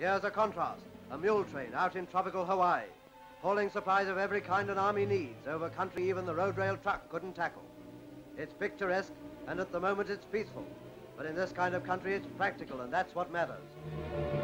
Here's a contrast. A mule train out in tropical Hawaii, hauling supplies of every kind an army needs over country even the road rail truck couldn't tackle. It's picturesque, and at the moment it's peaceful. But in this kind of country, it's practical, and that's what matters.